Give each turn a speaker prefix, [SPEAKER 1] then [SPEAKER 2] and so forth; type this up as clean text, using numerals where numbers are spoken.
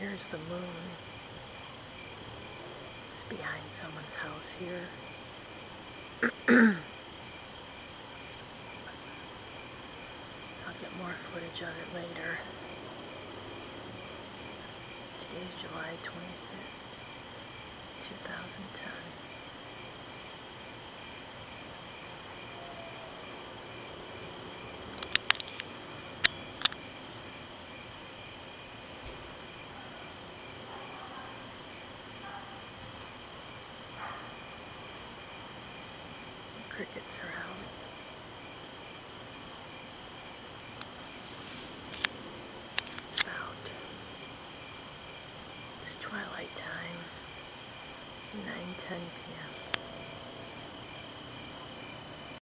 [SPEAKER 1] Here's the moon. It's behind someone's house here. I'll get more footage of it later. Today's July 25th, 2010. Crickets are out. It's twilight time, 9:10 p.m.